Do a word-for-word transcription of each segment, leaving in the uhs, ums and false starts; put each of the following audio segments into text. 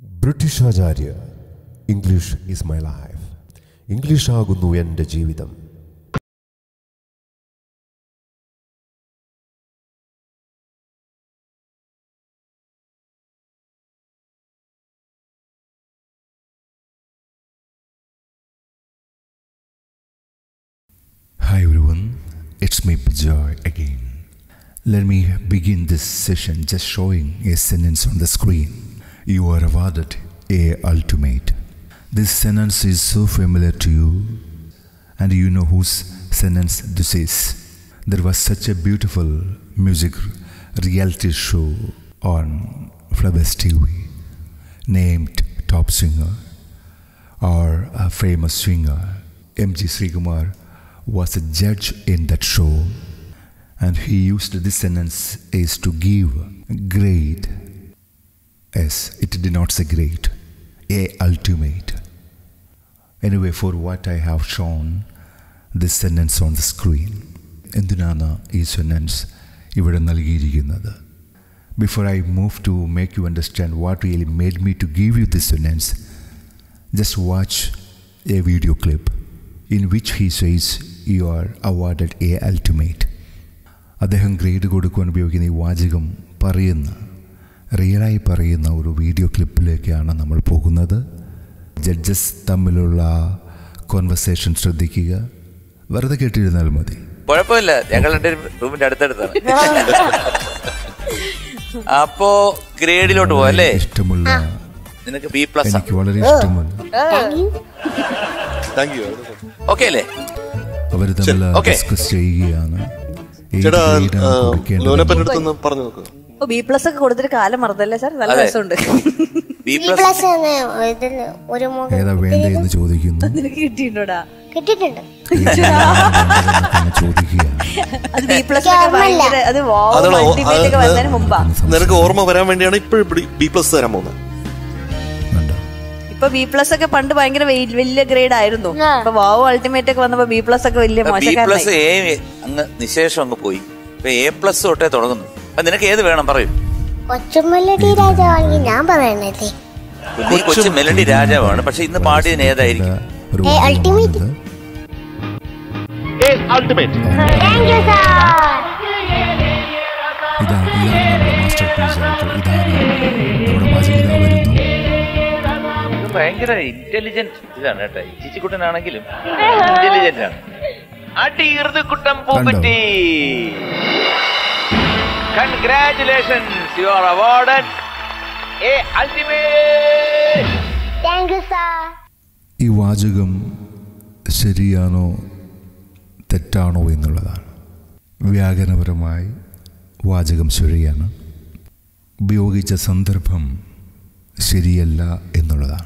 British Acharya, English is my life. English ആകുന്നു എൻ്റെ ജീവിതം. Hi everyone, it's me Bijoy again. Let me begin this session just showing a sentence on the screen. You are awarded A Ultimate. This sentence is so familiar to you, and you know whose sentence this is. There was such a beautiful music reality show on Flowers T V named Top Singer, or a famous singer M G Srikumar was a judge in that show, and he used this sentence is to give grade. Yes, it denotes a grade, A ultimate. Anyway, for what I have shown this sentence on the screen, എന്തിനാണ് ഈ sentence ഇവിടെ നൽകിയിരിക്കുന്നത്? Before I move to make you understand what really made me to give you this sentence, just watch a video clip in which he says you are awarded A ultimate. അദ്ദേഹം grade കൊടുക്കുവാൻ ഉപയോഗിക്കുന്ന ഈ വാചകം പറയുന്ന റിയലായി പറയുന്ന ഒരു video ക്ലിപ്പിലേക്കാണ് നമ്മൾ പോകുന്നത്. ജഡ്ജസ് തമ്മിലുള്ള കോൺവെർസേഷൻ ശ്രദ്ധിക്കുക. വെറുതെ കേട്ടിരുന്നാൽ മതി, കുഴപ്പമില്ല. ഞങ്ങളുടെ റൂമിന്റെ അടുത്തടുത്താണ്. അപ്പോ ഗ്രേഡിലോട്ട് പോവല്ലേ? ഇഷ്ടമുള്ള നിനക്ക് ബി പ്ലസ്. എനിക്ക് വളരെ ഇഷ്ടമുള്ള ഓക്കെ അല്ലേ? അവര് തമ്മിൽ ഡിസ്കസ് ചെയ്യുകയാണ്. ബി പ്ലസ് ഒക്കെ കൊടുത്തിട്ട് കാലം മറന്നല്ലേ സാർ? നല്ല രസമുണ്ട്. ഏതാ വേണ്ട എന്ന് ചോദിക്കുന്നു. നിനക്ക് കിട്ടിയിട്ടുണ്ടോടാ? കിട്ടിയിട്ടുണ്ട്. നിനക്ക് ഓർമ്മ വരാൻ വേണ്ടിയാണ് ഇപ്പോഴും ബി പ്ലസ് തരാൻ പോകുന്നത്. ഇപ്പൊ ബി പ്ലസ് ഒക്കെ പണ്ട് ഭയങ്കര വലിയ ഗ്രേഡ് ആയിരുന്നു. ഇപ്പൊ വാവ് അൾട്ടിമേറ്റ് ഒക്കെ വന്നപ്പോ ബി പ്ലസ് ഒക്കെ വലിയ മോശക്കാരനായി. അങ്ങ് നിശേഷം അങ്ങ് പോയി. ഇപ്പൊ എ പ്ലസ് തൊട്ടേ തുടങ്ങുന്നു. അപ്പൊ നിനക്ക് ഏത് വേണം പറയൂ? ഞാൻ പറയണല്ലേ, കൊച്ചു മെലഡി രാജാവാണ്. പക്ഷെ ഇന്ന് പാടിയതിന് ഏതായിരിക്കും? ഇതാ ഇതാണ് നമ്മുടെ മാസ്റ്റർ പീസ് ആയിട്ട് ഇതാണ് നമ്മുടെ പാചകത വരുന്നു. ഭയങ്കര ഇന്റലിജന്റ് ഇതാണ് കേട്ടോ. ചിച്ചിക്കുട്ടനാണെങ്കിലും ഇന്റലിജന്റ് ആണ്. അടികുട്ടം പൂക്കുറ്റി, congratulations, you are awarded a ultimate. Thank you sir. ഈ വാചകം ശരിയാണോ തെറ്റാണോ എന്നുള്ളതാണ്. വ്യാകരണപരമായി വാചകം ശരിയാണ്, ഉപയോഗിച്ച സന്ദർഭം ശരിയല്ല എന്നുള്ളതാണ്.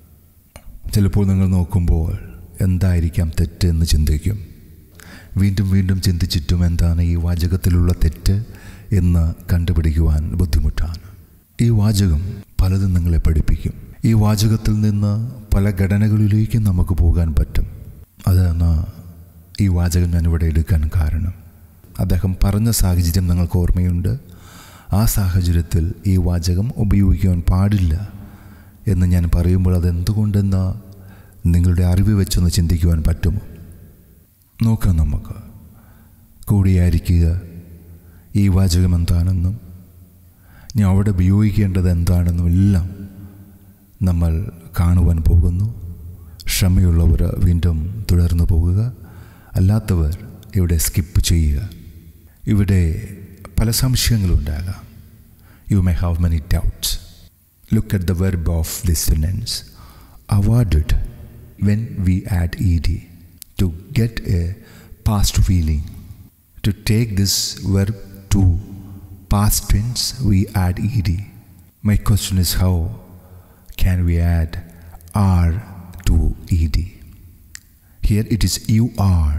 ചിലപ്പോൾ നിങ്ങൾ നോക്കുമ്പോൾ എന്തായിരിക്കാം തെറ്റ് എന്ന് ചിന്തിക്കും. വീണ്ടും വീണ്ടും ചിന്തിച്ചിട്ടും എന്താണ് ഈ വാചകത്തിലുള്ള തെറ്റ് എന്ന് കണ്ടുപിടിക്കുവാൻ ബുദ്ധിമുട്ടാണ്. ഈ വാചകം പലതും നിങ്ങളെ പഠിപ്പിക്കും. ഈ വാചകത്തിൽ നിന്ന് പല ഘടനകളിലേക്കും നമുക്ക് പോകാൻ പറ്റും. അതാണ് ഈ വാചകം ഞാനിവിടെ എടുക്കാൻ കാരണം. അദ്ദേഹം പറഞ്ഞ സാഹചര്യം നിങ്ങൾക്ക് ഓർമ്മയുണ്ട്. ആ സാഹചര്യത്തിൽ ഈ വാചകം ഉപയോഗിക്കുവാൻ പാടില്ല എന്ന് ഞാൻ പറയുമ്പോൾ അതെന്തുകൊണ്ടെന്ന് നിങ്ങളുടെ അറിവ് വെച്ചൊന്ന് ചിന്തിക്കുവാൻ പറ്റുമോ? നോക്കാം നമുക്ക്. കൂടിയായിരിക്കുക ഈ വാചകം എന്താണെന്നും ഞാൻ അവിടെ ഉപയോഗിക്കേണ്ടത് എന്താണെന്നും എല്ലാം നമ്മൾ കാണുവാൻ പോകുന്നു. ക്ഷമയുള്ളവർ വീണ്ടും തുടർന്നു പോകുക, അല്ലാത്തവർ ഇവിടെ സ്കിപ്പ് ചെയ്യുക. ഇവിടെ പല സംശയങ്ങളുണ്ടാകാം. You may have many doubts. Look at the verb of this sentence. Awarded, when we add ed to get a past feeling. To take this verb to past tense, we add ed. My question is, how can we add are to ed? Here it is you are.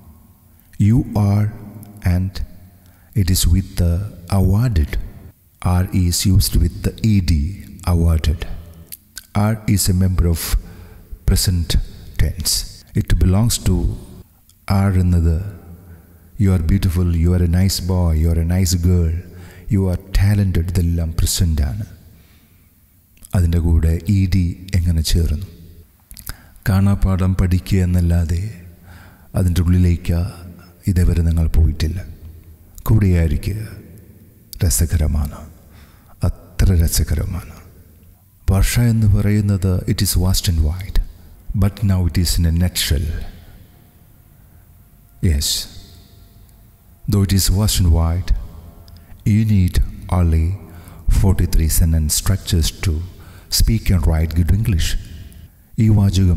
You are, and it is with the awarded. Are is used with the ed, awarded. Are is a member of present tense. It belongs to are another. You are beautiful, you are a nice boy, you are a nice girl, you are talented. ഇതെല്ലാം present ആണ്. അതിൻ്റെ കൂടെ E D എങ്ങനെ ചേർന്നു? കാണാപ്പാഠം പഠിക്കുക എന്നല്ലാതെ അതിൻ്റെ ഉള്ളിലേക്ക് ഇതേവരെ നിങ്ങൾ പോയിട്ടില്ല. കൂടെയായിരിക്കുക രസകരമാണ്, അത്ര രസകരമാണ്. ഭാഷ എന്ന് പറയുന്നത് it is vast and wide, but now it is in a nutshell. Yes, though it is vast and wide, you need only forty-three sentence structures to speak and write good English. ഈ വാചകം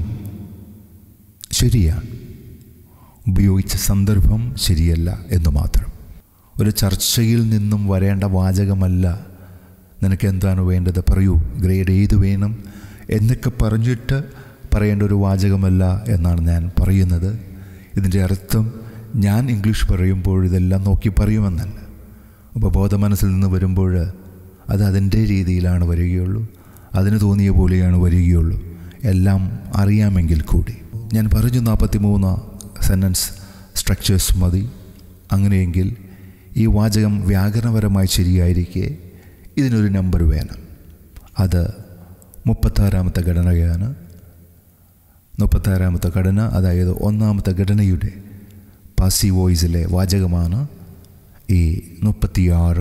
ശരിയാണ്, ഉപയോഗിച്ച സന്ദർഭം ശരിയല്ല എന്ന് മാത്രം. ഒരു ചർച്ചയിൽ നിന്നും വരേണ്ട വാചകമല്ല. നിനക്ക് എന്താണ് വേണ്ടത് പറയൂ, ഗ്രേഡ് ഏത് വേണം എന്നൊക്കെ പറഞ്ഞിട്ട് പറയേണ്ട ഒരു വാചകമല്ല എന്നാണ് ഞാൻ പറയുന്നത്. ഇതിൻ്റെ അർത്ഥം ഞാൻ ഇംഗ്ലീഷ് പറയുമ്പോൾ ഇതെല്ലാം നോക്കി പറയുമെന്നല്ല. അപ്പോൾ ബോധ മനസ്സിൽ നിന്ന് വരുമ്പോൾ അത് അതിൻ്റെ രീതിയിലാണ് വരികയുള്ളൂ, അതിന് തോന്നിയ പോലെയാണ് വരികയുള്ളൂ. എല്ലാം അറിയാമെങ്കിൽ കൂടി ഞാൻ പറഞ്ഞു നാൽപ്പത്തി മൂന്ന് സെൻറ്റൻസ് സ്ട്രക്ചേഴ്സ് മതി. അങ്ങനെയെങ്കിൽ ഈ വാചകം വ്യാകരണപരമായി ശരിയായിരിക്കെ ഇതിനൊരു നമ്പർ വേണം. അത് മുപ്പത്താറാമത്തെ ഘടനയാണ്. മുപ്പത്താറാമത്തെ ഘടന, അതായത് ഒന്നാമത്തെ ഘടനയുടെ പാസീവ് വോയിസിലെ വാചകമാണ് ഈ മുപ്പത്തിയാറ്.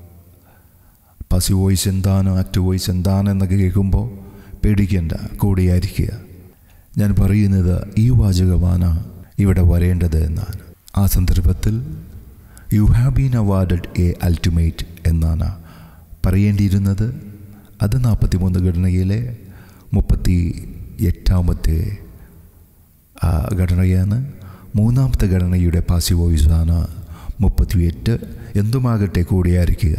പാസീവ് വോയിസ് എന്താണ്, ആക്റ്റീവ് വോയിസ് എന്താണ് എന്നൊക്കെ കേൾക്കുമ്പോൾ പേടിക്കേണ്ട, കൂടിയായിരിക്കുക. ഞാൻ പറയുന്നത് ഈ വാചകമാണ് ഇവിടെ വരേണ്ടത് എന്നാണ്. ആ സന്ദർഭത്തിൽ you have been awarded a ultimate എന്നാണ് പറയേണ്ടിയിരുന്നത്. അത് നാൽപ്പത്തി മൂന്ന് ഘടനയിലെ മുപ്പത്തി എട്ടാമത്തെ ഘടനയാണ്. മൂന്നാമത്തെ ഘടനയുടെ പാസീവ് വോയിസാണ് മുപ്പത്തിയെട്ട്. എന്തുമാകട്ടെ കൂടിയായിരിക്കുക.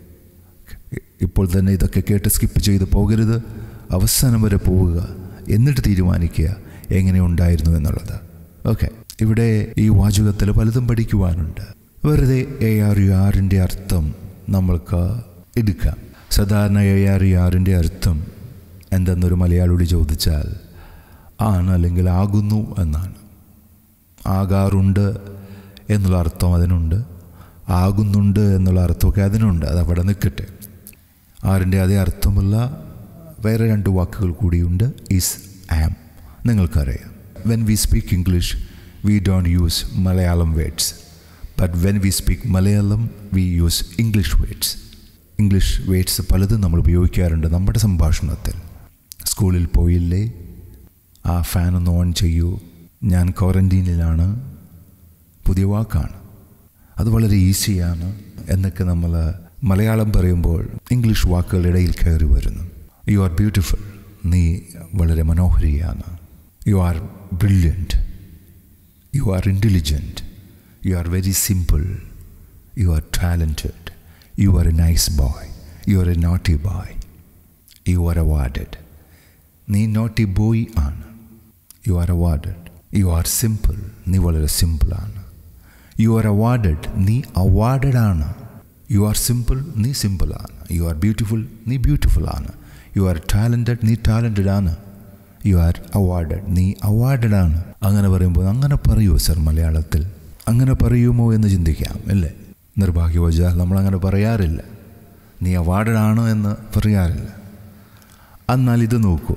ഇപ്പോൾ തന്നെ ഇതൊക്കെ കേട്ട് സ്കിപ്പ് ചെയ്ത് പോകരുത്, അവസാനം വരെ പോവുക, എന്നിട്ട് തീരുമാനിക്കുക എങ്ങനെ ഉണ്ടായിരുന്നു എന്നുള്ളത്. ഓക്കെ, ഇവിടെ ഈ വാചകത്തിൽ പലതും പഠിക്കുവാനുണ്ട്. വെറുതെ എ ആർ യു ആറിൻ്റെ അർത്ഥം നമ്മൾക്ക് എടുക്കാം. സാധാരണ എ ആർ യു ആറിൻ്റെ അർത്ഥം എന്തെന്നൊരു മലയാളിയോട് ചോദിച്ചാൽ ആണ് അല്ലെങ്കിൽ ആകുന്നു എന്നാണ്. ആകാറുണ്ട് എന്നുള്ള അർത്ഥം അതിനുണ്ട്, ആകുന്നുണ്ട് എന്നുള്ള അർത്ഥമൊക്കെ അതിനുണ്ട്. അതവിടെ നിൽക്കട്ടെ. ആറിൻ്റെ അതേ അർത്ഥമുള്ള വേറെ രണ്ട് വാക്കുകൾ കൂടിയുണ്ട്, ഈസ്, ആം. നിങ്ങൾക്കറിയാം, when we speak English we don't use Malayalam words, but when we speak Malayalam we use English words. English words പലതും നമ്മൾ ഉപയോഗിക്കാറുണ്ട് നമ്മുടെ സംഭാഷണത്തിൽ. സ്കൂളിൽ പോയില്ലേ, ആ ഫാൻ ഒന്ന് ഓൺ ചെയ്യൂ, ഞാൻ ക്വാറൻറ്റീനിലാണ്, പുതിയ വാക്കാണ്, അത് വളരെ ഈസിയാണ് എന്നൊക്കെ നമ്മൾ മലയാളം പറയുമ്പോൾ ഇംഗ്ലീഷ് വാക്കുകൾ ഇടയിൽ കയറി വരുന്നു. യു ആർ ബ്യൂട്ടിഫുൾ, നീ വളരെ മനോഹരിയാണ്. You are brilliant, you are intelligent, you are very simple, you are talented, you are a nice boy, you are a naughty boy, you are awarded. നീ നോട്ടി ബോയ് ആണ്, you are awarded. You are simple, നീ വളരെ സിമ്പിളാണ്. You are awarded, നീ awarded ആണ്. You are simple, നീ സിമ്പിളാണ്. You are beautiful, നീ ബ്യൂട്ടിഫുൾ ആണ്. യു ആർ ടാലൻറ്റഡ്, നീ ടാലൻറ്റഡ് ആണ്. യു ആർ അവാർഡഡ്, നീ അവാർഡഡ് ആണ്. അങ്ങനെ പറയുമ്പോൾ അങ്ങനെ പറയുമോ സർ മലയാളത്തിൽ? അങ്ങനെ പറയുമോ എന്ന് ചിന്തിക്കാം, അല്ലേ? നിർഭാഗ്യവശാൽ നമ്മളങ്ങനെ പറയാറില്ല. നീ അവാർഡഡ് ആണ് എന്ന് പറയാറില്ല. എന്നാൽ ഇത് നോക്കൂ,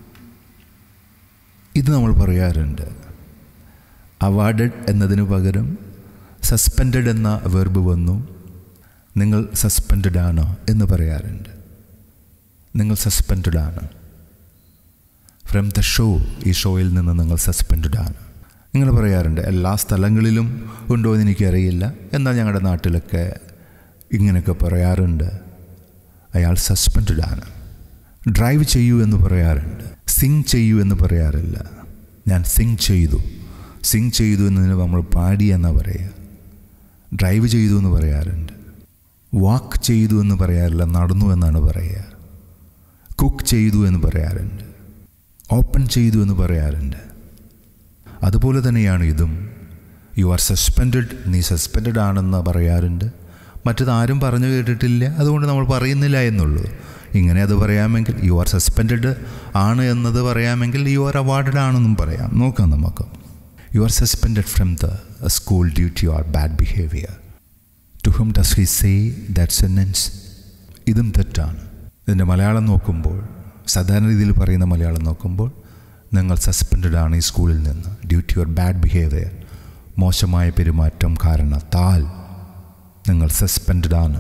ഇത് നമ്മൾ പറയാറുണ്ട്. അവാർഡഡ് എന്നതിന് പകരം സസ്പെൻഡഡ് എന്ന വെർബ് വന്നു. നിങ്ങൾ സസ്പെൻഡഡ് ആണ് എന്ന് പറയാറുണ്ട്. നിങ്ങൾ സസ്പെൻഡഡ് ആണ് ഫ്രം ദ ഷോ, ഈ ഷോയിൽ നിന്ന് നിങ്ങൾ സസ്പെൻഡഡ് ആണ്. നിങ്ങൾ പറയാറുണ്ട്. എല്ലാ സ്ഥലങ്ങളിലും ഉണ്ടോ എന്ന് എനിക്കറിയില്ല, എന്നാൽ ഞങ്ങളുടെ നാട്ടിലൊക്കെ ഇങ്ങനെയൊക്കെ പറയാറുണ്ട്. അയാൾ സസ്പെൻഡഡ് ആണ്. ഡ്രൈവ് ചെയ്യൂ എന്ന് പറയാറുണ്ട്. സിങ് ചെയ്യൂ എന്ന് പറയാറില്ല. ഞാൻ സിങ് ചെയ്തു. സിങ് ചെയ്തു എന്നതിന് നമ്മൾ പാടി എന്നാണ് പറയുക. ഡ്രൈവ് ചെയ്തു എന്ന് പറയാറുണ്ട്. വാക്ക് ചെയ്തു എന്ന് പറയാറില്ല, നടന്നു എന്നാണ് പറയുക. കുക്ക് ചെയ്തു എന്ന് പറയാറുണ്ട്. ഓപ്പൺ ചെയ്തു എന്ന് പറയാറുണ്ട്. അതുപോലെ തന്നെയാണ് ഇതും. യു ആർ സസ്പെൻഡഡ്, നീ സസ്പെൻഡഡ് ആണെന്ന് പറയാറുണ്ട്. മറ്റത് ആരും പറഞ്ഞു കേട്ടിട്ടില്ല, അതുകൊണ്ട് നമ്മൾ പറയുന്നില്ല എന്നുള്ളൂ. ഇങ്ങനെ അത് പറയാമെങ്കിൽ യു ആർ സസ്പെൻഡഡ് ആണ് എന്നത് പറയാമെങ്കിൽ യു ആർ അവാർഡഡ് ആണെന്നും പറയാം. നോക്കാം നമുക്ക്. You are suspended from the school due to your bad behaviour. To whom does he say that sentence? ഇതും തെറ്റാണ്. ഇതിൻ്റെ മലയാളം നോക്കുമ്പോൾ സാധാരണ രീതിയിൽ പറയുന്ന മലയാളം നോക്കുമ്പോൾ നിങ്ങൾ സസ്പെൻഡഡ് ആണ് ഈ സ്കൂളിൽ നിന്ന് due to your bad behaviour. മോശമായ പെരുമാറ്റം കാരണത്താൽ നിങ്ങൾ സസ്പെൻഡഡ് ആണ്.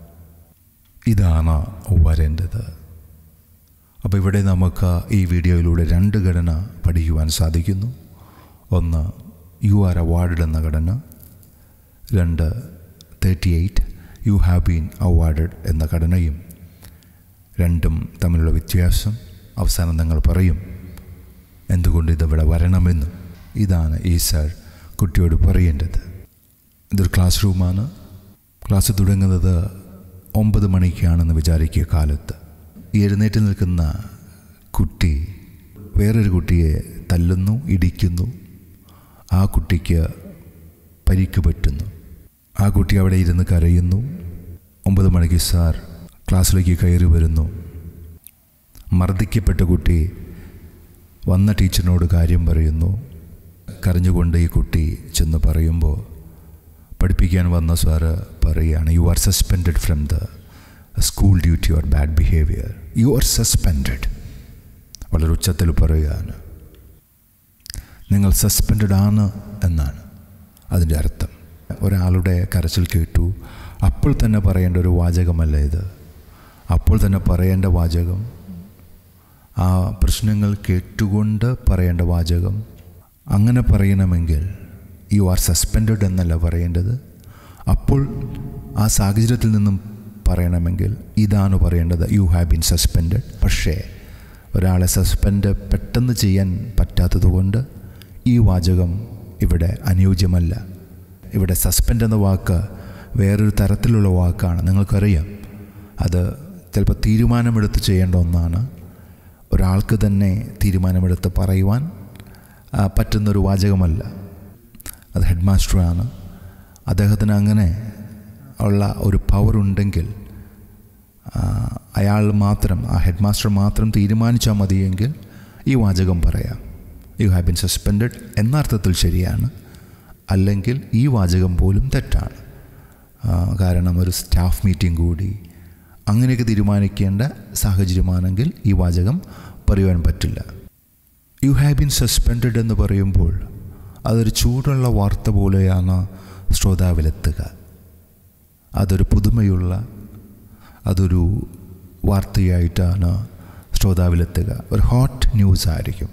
ഇതാണ് വരേണ്ടത്. അപ്പോൾ ഇവിടെ നമുക്ക് ഈ വീഡിയോയിലൂടെ രണ്ട് ഘടന പഠിക്കുവാൻ സാധിക്കുന്നു. ഒന്ന് യു ആർ അവാർഡഡ് എന്ന ഘടന, രണ്ട് thirty eight you have been awarded എന്ന ഘടനയും. രണ്ടും തമ്മിലുള്ള വ്യത്യാസം അവസാനം നിങ്ങൾ പറയും എന്തുകൊണ്ട് ഇതിവിടെ വരണമെന്നും. ഇതാണ് ഈ സാർ കുട്ടിയോട് പറയേണ്ടത്. ഇതൊരു ക്ലാസ് റൂമാണ്. ക്ലാസ് തുടങ്ങുന്നത് ഒമ്പത് മണിക്കാണെന്ന് വിചാരിക്കുക. കാലത്ത് ഈ എഴുന്നേറ്റ് നിൽക്കുന്ന കുട്ടി വേറൊരു കുട്ടിയെ തല്ലുന്നു, ഇടിക്കുന്നു. ആ കുട്ടിക്ക് പരിക്ക് പറ്റുന്നു. ആ കുട്ടി അവിടെ ഇരുന്ന് കരയുന്നു. ഒമ്പത് മണിക്ക് സാർ ക്ലാസ്സിലേക്ക് കയറി വരുന്നു. മർദ്ദിക്കപ്പെട്ട കുട്ടി വന്ന ടീച്ചറിനോട് കാര്യം പറയുന്നു. കരഞ്ഞുകൊണ്ട് ഈ കുട്ടി ചെന്ന് പറയുമ്പോൾ പഠിപ്പിക്കാൻ വന്ന സാറ് പറയുകയാണ്, you are suspended from the school due to your bad behaviour. You are suspended. വളരെ ഉച്ചത്തിൽ പറയുകയാണ്. നിങ്ങൾ സസ്പെൻഡഡ് ആണ് എന്നാണ് അതിൻ്റെ അർത്ഥം. ഒരാളുടെ കരച്ചിൽ കേട്ടു, അപ്പോൾ തന്നെ പറയേണ്ട ഒരു വാചകമല്ല ഇത്. അപ്പോൾ തന്നെ പറയേണ്ട വാചകം, ആ പ്രശ്നങ്ങൾ കേട്ടുകൊണ്ട് പറയേണ്ട വാചകം. അങ്ങനെ പറയണമെങ്കിൽ യു ആർ സസ്പെൻഡഡ് എന്നല്ല പറയേണ്ടത്. അപ്പോൾ ആ സാഹചര്യത്തിൽ നിന്നും പറയണമെങ്കിൽ ഇതാണ് പറയേണ്ടത്, യു ഹാവ് ബീൻ സസ്പെൻഡഡ്. പക്ഷേ ഒരാളെ സസ്പെൻഡ് പെട്ടെന്ന് ചെയ്യാൻ പറ്റാത്തതുകൊണ്ട് ഈ വാചകം ഇവിടെ അനുയോജ്യമല്ല. ഇവിടെ സസ്പെൻഡ് എന്ന വാക്ക് വേറൊരു തരത്തിലുള്ള വാക്കാണ്. നിങ്ങൾക്കറിയാം, അത് ചിലപ്പോൾ തീരുമാനമെടുത്ത് ചെയ്യേണ്ട ഒന്നാണ്. ഒരാൾക്ക് തന്നെ തീരുമാനമെടുത്ത് പറയുവാൻ പറ്റുന്നൊരു വാചകമല്ല. അത് ഹെഡ് മാസ്റ്ററാണ്. അദ്ദേഹത്തിന് അങ്ങനെ ഉള്ള ഒരു പവർ ഉണ്ടെങ്കിൽ അയാൾ മാത്രം, ആ ഹെഡ് മാസ്റ്റർ മാത്രം തീരുമാനിച്ചാൽ മതിയെങ്കിൽ ഈ വാചകം പറയാം. യു ഹാവ് ബീൻ സസ്പെൻഡഡ് എന്ന അർത്ഥത്തിൽ ശരിയാണ്. അല്ലെങ്കിൽ ഈ വാചകം പോലും തെറ്റാണ്. കാരണം ഒരു സ്റ്റാഫ് മീറ്റിംഗ് കൂടി അങ്ങനെയൊക്കെ തീരുമാനിക്കേണ്ട സാഹചര്യമാണെങ്കിൽ ഈ വാചകം പറയുവാൻ പറ്റില്ല. യു ഹാവ് ബീൻ സസ്പെൻഡഡ് എന്ന് പറയുമ്പോൾ അതൊരു ചൂടുള്ള വാർത്ത പോലെയാണ് ശ്രോതാവിലെത്തുക. അതൊരു പുതുമയുള്ള, അതൊരു വാർത്തയായിട്ടാണ് ശ്രോതാവിലെത്തുക. ഒരു ഹോട്ട് ന്യൂസ് ആയിരിക്കും.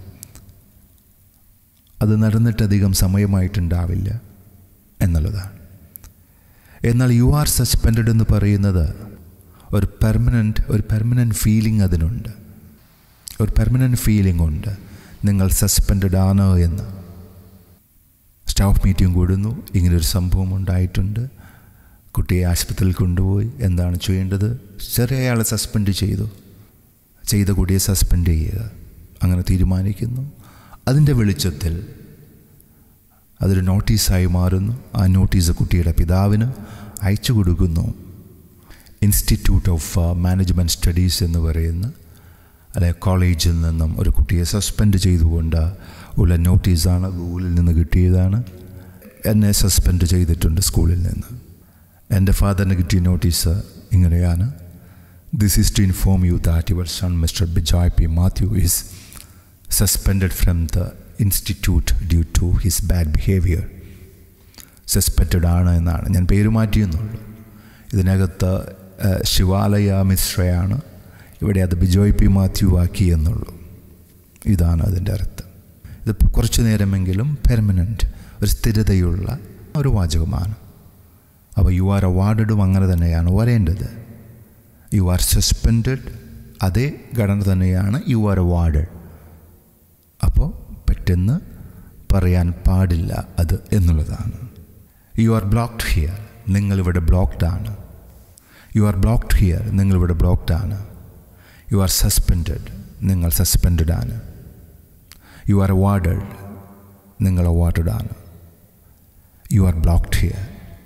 അത് നടന്നിട്ടധികം സമയമായിട്ടുണ്ടാവില്ല എന്നുള്ളതാണ്. എന്നാൽ യു ആർ സസ്പെൻഡഡ് എന്ന് പറയുന്നത് ഒരു പെർമനൻറ്റ് ഒരു പെർമനൻറ്റ് ഫീലിംഗ് അതിനുണ്ട്. ഒരു പെർമനൻറ്റ് ഫീലിംഗ് ഉണ്ട്, നിങ്ങൾ സസ്പെൻഡഡ് ആണ് എന്ന്. സ്റ്റാഫ് മീറ്റിംഗ് കൂടുന്നു, ഇങ്ങനൊരു സംഭവം ഉണ്ടായിട്ടുണ്ട്, കുട്ടിയെ ആശുപത്രിയിൽ കൊണ്ടുപോയി, എന്താണ് ചെയ്യേണ്ടത്? ചെറിയ ആളെ സസ്പെൻഡ് ചെയ്തു, ചെയ്ത കുട്ടിയെ സസ്പെൻഡ് ചെയ്യുക, അങ്ങനെ തീരുമാനിക്കുന്നു. അതിൻ്റെ വെളിച്ചത്തിൽ അതൊരു നോട്ടീസായി മാറുന്നു. ആ നോട്ടീസ് കുട്ടിയുടെ പിതാവിന് അയച്ചു കൊടുക്കുന്നു. ഇൻസ്റ്റിറ്റ്യൂട്ട് ഓഫ് മാനേജ്മെൻറ്റ് സ്റ്റഡീസ് എന്ന് പറയുന്ന അല്ലെ കോളേജിൽ നിന്നും ഒരു കുട്ടിയെ സസ്പെൻഡ് ചെയ്തുകൊണ്ട് ഉള്ള നോട്ടീസാണ്. ഗൂഗിളിൽ നിന്ന് കിട്ടിയതാണ്. എന്നെ സസ്പെൻഡ് ചെയ്തിട്ടുണ്ട് സ്കൂളിൽ നിന്ന്. എൻ്റെ ഫാദറിന് കിട്ടിയ നോട്ടീസ് ഇങ്ങനെയാണ്: this is to inform you that your son mister Bijoy P Mathew is suspended from the institute due to his bad behavior. Suspended ആണ് എന്നാണ്. ഞാൻ പേര് മാറ്റിയെന്നുള്ളൂ. ഇതിനകത്ത് ശിവാലയ മിശ്രയാണ്, ഇവിടെ അത് ബിജോയ് പി മാത്യു ആക്കി എന്നുള്ളൂ. ഇതാണ് അതിൻ്റെ അർത്ഥം. ഇത് കുറച്ചു നേരമെങ്കിലും പെർമനൻറ്റ്, ഒരു സ്ഥിരതയുള്ള ഒരു വാചകമാണ്. അപ്പോൾ യു ആർ അവാർഡഡും അങ്ങനെ തന്നെയാണ് വരേണ്ടത്. യു ആർ സസ്പെൻഡഡ് അതേ ഘടന തന്നെയാണ് യു ആർ അവാർഡഡ്. അപ്പോൾ പെട്ടെന്ന് പറയാൻ പാടില്ല അത് എന്നുള്ളതാണ്. യു ആർ ബ്ലോക്ക്ഡ് ഹിയർ, നിങ്ങളിവിടെ ബ്ലോക്ക്ഡ് ആണ്. യു ആർ ബ്ലോക്ക്ഡ് ഹിയർ, നിങ്ങളിവിടെ ബ്ലോക്ക്ഡ് ആണ്. യു ആർ സസ്പെൻഡഡ്, നിങ്ങൾ സസ്പെൻഡഡ് ആണ്. യു ആർ അവാർഡഡ്, നിങ്ങൾ അവാർഡഡ് ആണ്. You are blocked here.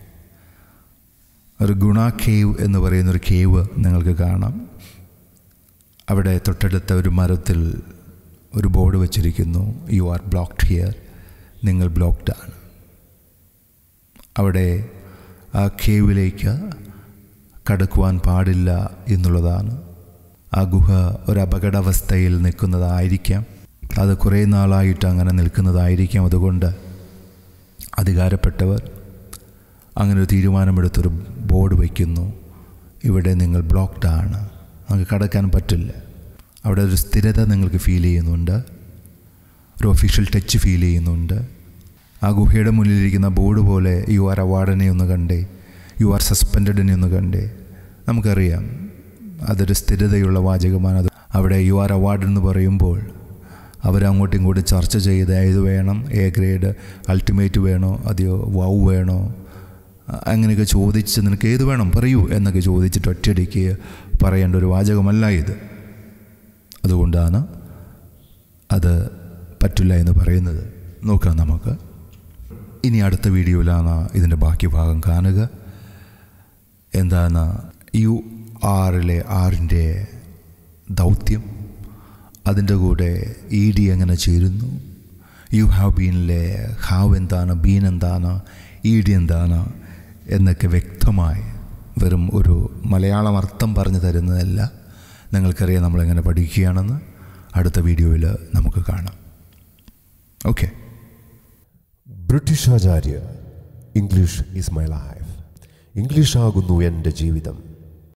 ഒരു ഗുണ കേവ് എന്ന് പറയുന്നൊരു കേവ് നിങ്ങൾക്ക് കാണാം. അവിടെ തൊട്ടടുത്ത ഒരു മരത്തിൽ ഒരു ബോർഡ് വച്ചിരിക്കുന്നു, യു ആർ ബ്ലോക്ക്ഡ് ഹിയർ, നിങ്ങൾ ബ്ലോക്ക്ഡ് ആണ്. അവിടെ ആ കേവിലേക്ക് കടക്കുവാൻ പാടില്ല എന്നുള്ളതാണ്. ആ ഗുഹ ഒരു അപകടാവസ്ഥയിൽ നിൽക്കുന്നതായിരിക്കാം, അത് കുറേ നാളായിട്ട് അങ്ങനെ നിൽക്കുന്നതായിരിക്കാം. അതുകൊണ്ട് അധികാരപ്പെട്ടവർ അങ്ങനെ ഒരു തീരുമാനമെടുത്തൊരു ബോർഡ് വയ്ക്കുന്നു, ഇവിടെ നിങ്ങൾ ബ്ലോക്ക്ഡാണ്, നിങ്ങൾക്ക് കടക്കാൻ പറ്റില്ല. അവിടെ ഒരു സ്ഥിരത നിങ്ങൾക്ക് ഫീൽ ചെയ്യുന്നുണ്ട്, ഒരു ഒഫീഷ്യൽ ടച്ച് ഫീൽ ചെയ്യുന്നുണ്ട്. ആ ഗുഹയുടെ മുന്നിലിരിക്കുന്ന ബോർഡ് പോലെ യു ആർ അവാർഡിനെ ഒന്ന് കണ്ടേ, യു ആർ സസ്പെൻഡഡിനെ ഒന്ന് കണ്ടേ. നമുക്കറിയാം അതൊരു സ്ഥിരതയുള്ള വാചകമാണ്. അത് അവിടെ യു ആർ അവാർഡ് എന്ന് പറയുമ്പോൾ അവരങ്ങോട്ടും ഇങ്ങോട്ടും ചർച്ച ചെയ്ത് ഏത് വേണം, എ ഗ്രേഡ്, അൾട്ടിമേറ്റ് വേണോ, അതെയോ വൗ വേണോ, അങ്ങനെയൊക്കെ ചോദിച്ച് നിനക്ക് ഏത് വേണം പറയൂ എന്നൊക്കെ ചോദിച്ചിട്ട് ഒറ്റയടിക്ക് പറയേണ്ട ഒരു വാചകമല്ല ഇത്. അതുകൊണ്ടാണ് അത് പറ്റില്ല എന്ന് പറയുന്നത്. നോക്കാം നമുക്ക്. ഇനി അടുത്ത വീഡിയോയിലാണ് ഇതിൻ്റെ ബാക്കി ഭാഗം കാണുക. എന്താണ് യു ആറിലെ ആറിൻ്റെ ദൗത്യം, അതിൻ്റെ കൂടെ ഇ ഡി എങ്ങനെ ചേരുന്നു, യു ഹാവ് ബീനിലെ ഹാവ് എന്താണ്, ബീൻ എന്താണ്, ഇ ഡി എന്താണ് എന്നൊക്കെ വ്യക്തമായി വെറും ഒരു മലയാളം അർത്ഥം പറഞ്ഞു തരുന്നതല്ല. നിങ്ങൾക്കറിയാം നമ്മളെങ്ങനെ പഠിക്കുകയാണെന്ന്. അടുത്ത വീഡിയോയിൽ നമുക്ക് കാണാം. Okay. British Acharya, English is my life. English ആകുന്നു എൻ്റെ ജീവിതം.